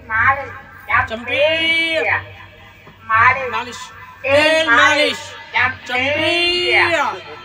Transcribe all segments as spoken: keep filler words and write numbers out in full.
चंपी मालिश तेल मालिश चंपी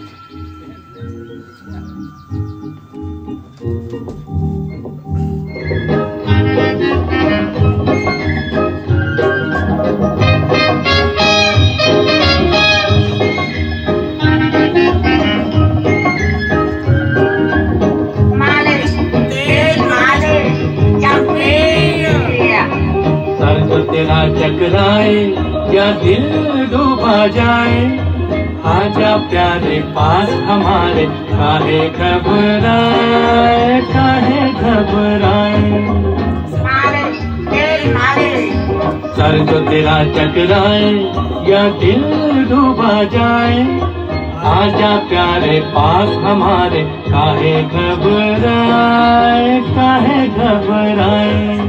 तेरा चकराए या दिल डूबा जाए, आजा प्यारे पास हमारे, काहे घबराए काहे घबराए। सर जो तेरा चकराए या दिल डूबा जाए, आजा प्यारे पास हमारे, काहे घबराए काहे घबराए।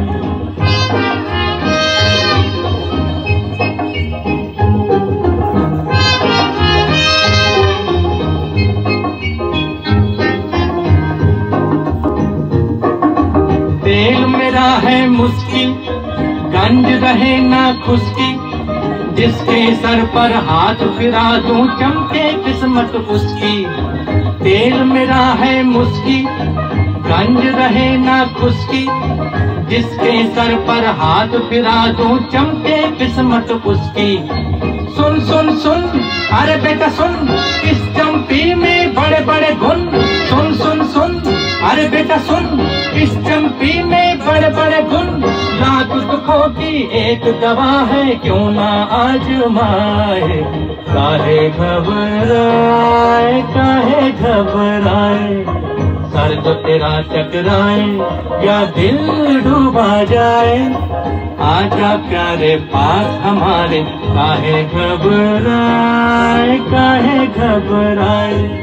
तेल मेरा है मुस्की, गंज रहे ना खुशकी, जिसके सर पर हाथ फिरा दूं चमके किस्मत उसकी। तेल मेरा है मुस्की, गंज रहे ना खुशकी, जिसके सर पर हाथ फिरा दूं चमके किस्मत उसकी। सुन सुन सुन अरे बेटा सुन, इस चंपी में बड़े बड़े गुण। सुन सुन सुन अरे बेटा सुन, इस चंपी में बड़े बड़े गुण। लाख दुखों की एक दवा है, क्यों ना आजमाए। काहे घबराए काहे घबराए। सर जो तेरा चकराए या दिल डूबा जाए, आजा प्यारे पास हमारे, काहे घबराए काहे घबराए।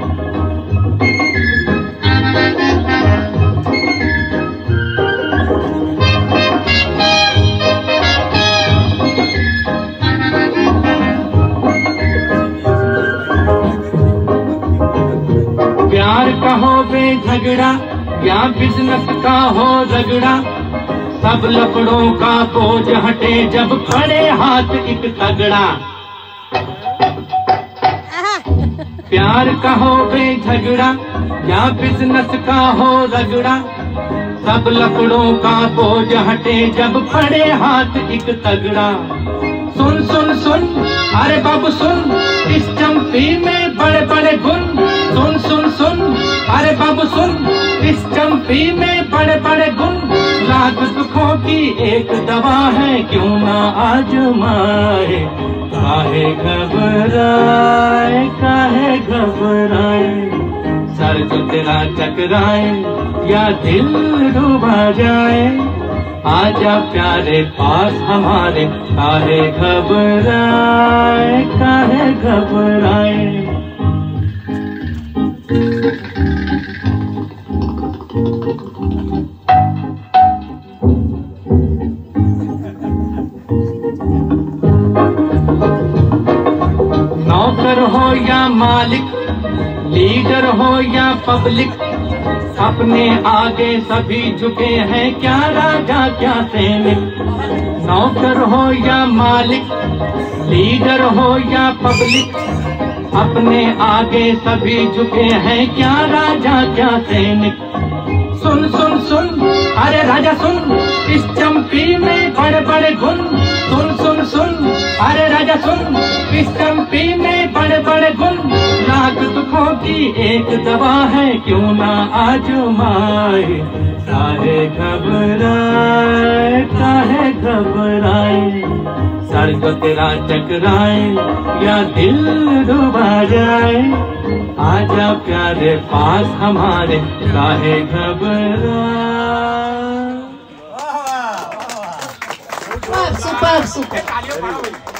प्यार का हो बेझगड़ा या बिजनेस का हो रगड़ा, सब लकड़ों का बोझ हटे जब खड़े हाथ एक तगड़ा। प्यार का हो बेझगड़ा या बिजनेस का हो रगड़ा, सब लकड़ों का बोझ हटे जब खड़े हाथ एक तगड़ा। सुन सुन सुन अरे बाबू सुन, इस चंपी में बड़े बड़े गुण। सुन सुन सुन अरे बाबू सुन, इस चंपी में बड़े बड़े गुण। लाख दुखों की एक दवा है, क्यों ना आजमाए। काहे घबराए काहे घबराए। सर जो तेरा चकराए या दिल डूबा जाए, आजा प्यारे पास हमारे, काहे घबराए काहे घबराए। नौकर हो या मालिक, लीडर हो या पब्लिक, अपने आगे सभी झुके हैं, क्या राजा क्या सैनिक। नौकर हो या मालिक, लीडर हो या पब्लिक, अपने आगे सभी झुके हैं, क्या राजा क्या सैनिक। सुन सुन सुन अरे राजा सुन, इस चंपी में बड़े बड़े गुण। सुन सुन सुन अरे राजा सुन, इस चंपी में बड़े बड़े गुण। लाख दुखों की एक दवा है, क्यों ना आजमाए। काहे घबराए काहे घबराए। सर जो तेरा चकराए या दिल डूबा जाए, आजा प्यारे पास हमारे, काहे घबराए। Super super.